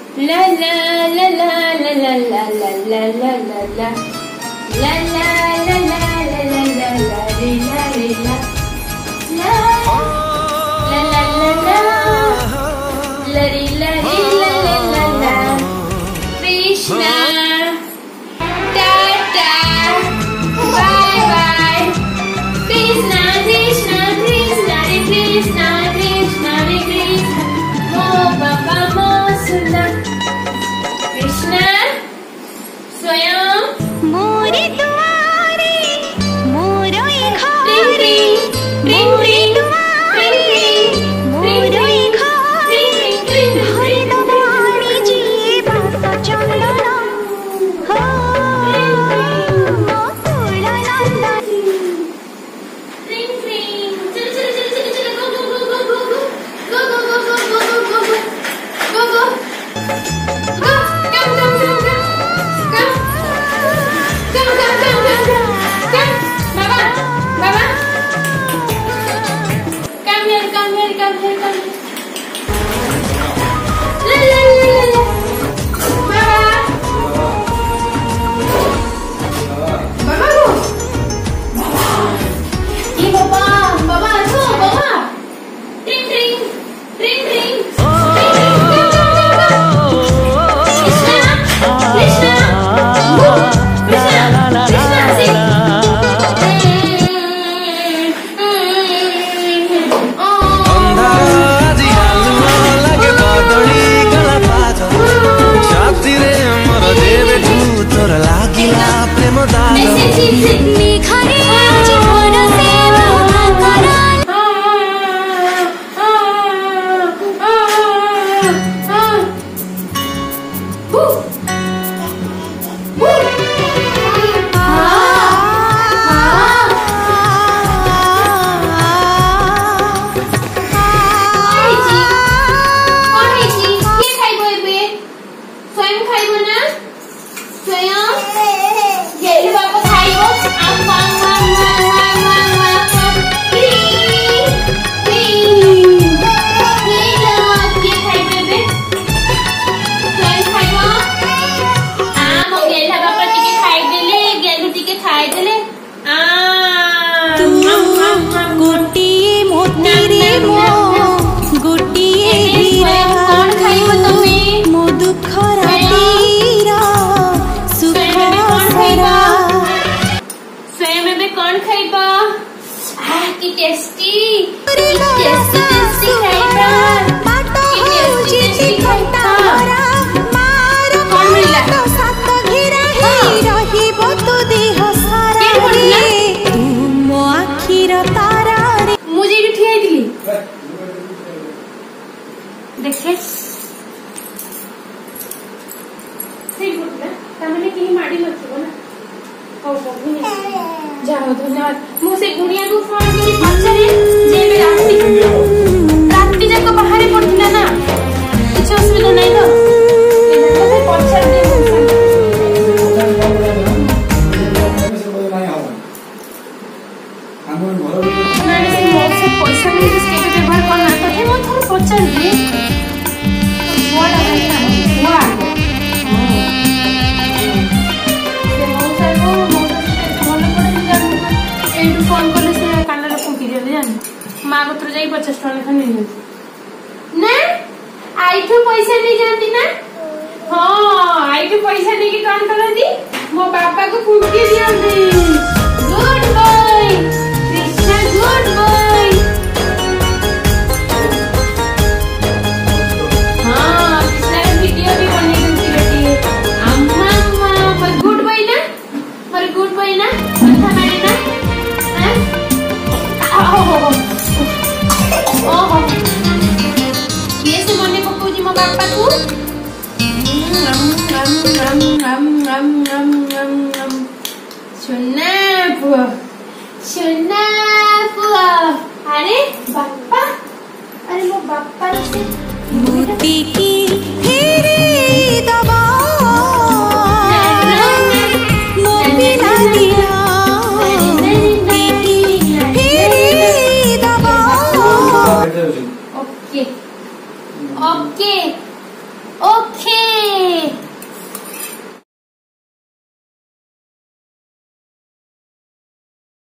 La la la la la la la la la la la la. La la la la la la la la re la re la. La la la la la. La re la re la la la la. Krishna. Tata. Bye bye. Krishna Krishna Krishna Hare Krishna Krishna Hare Krishna. Mo Baba Mo Sunda. Krishna Swayam मोरे दुआरे मोरो घरे मोरे दुआरे मोरो घरे हरि दबाणी जी बात चंदन हो कुल नंदन Ring ring चल go go go go go go go go go go go go go go tasty tasty tasty खाइबा बाटा होउची खट्टा मार मार तो सात घेरा ही रहिबो तो देह सारा रे तू मो आखिर तारा रे मुझे भी ठियाई दिली देखे सही बोल ना तमने की माडी नथिबो ना हो बहिनी जाओ धन्यवाद मुझे गुनिया को फोन करी पछरे जे बे रात्रि जाक बाहर पड़थिला ना कुछ असुविधा नहीं तो एना को पछर दे मैंने से मोसे पैसा नहीं इसके के व्यवहार करना तो हे मन थोड़ा पछर दे बड़ा है ना वाह फोन कले से कान रे फुकी दियो जान मां को जाई 50 टका लेखा नहीं ना आइठू पैसा नहीं जानती ना हां आइठू पैसा नहीं की कान करती मो पापा को फुकी दियंती good boy Krishna good boy हां कृष्णा का वीडियो भी बने दूंगी बेटी अम्मा अम्मा पर गुड बॉय ना पर गुड बॉय ना कथा माने ना ओहो ये से मने पकोजी मो बापा को सुना पुआ अरे बापा अरे मो बापा से मोती की फेरे दबा मोती लागिया ओके ओके ओके